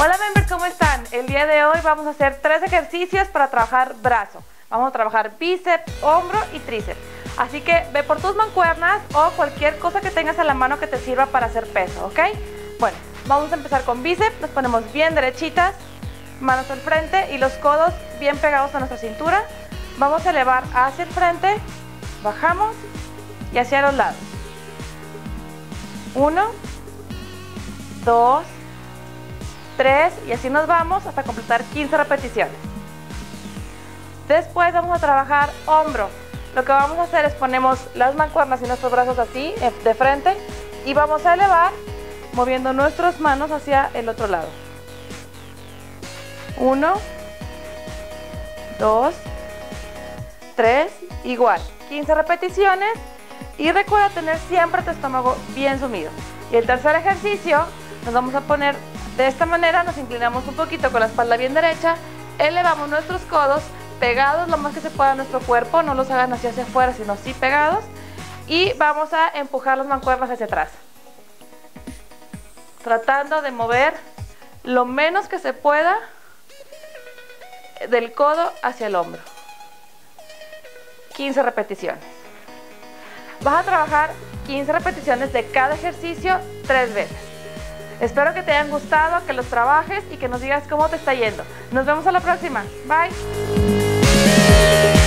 Hola members, ¿cómo están? El día de hoy vamos a hacer 3 ejercicios para trabajar brazo. Vamos a trabajar bíceps, hombro y tríceps. Así que ve por tus mancuernas o cualquier cosa que tengas a la mano que te sirva para hacer peso, ¿ok? Bueno, vamos a empezar con bíceps. Nos ponemos bien derechitas, manos al frente y los codos bien pegados a nuestra cintura. Vamos a elevar hacia el frente, bajamos y hacia los lados. 1, 2, 3 y así nos vamos hasta completar 15 repeticiones. Después vamos a trabajar hombro. Lo que vamos a hacer es ponemos las mancuernas y nuestros brazos así de frente y vamos a elevar moviendo nuestras manos hacia el otro lado. 1, 2, 3, igual, 15 repeticiones y recuerda tener siempre tu estómago bien sumido. Y el tercer ejercicio nos vamos a poner de esta manera, nos inclinamos un poquito con la espalda bien derecha, elevamos nuestros codos pegados lo más que se pueda a nuestro cuerpo, no los hagan hacia afuera, sino sí pegados, y vamos a empujar las mancuernas hacia atrás, tratando de mover lo menos que se pueda del codo hacia el hombro. 15 repeticiones. Vas a trabajar 15 repeticiones de cada ejercicio 3 veces. Espero que te hayan gustado, que los trabajes y que nos digas cómo te está yendo. Nos vemos a la próxima. Bye.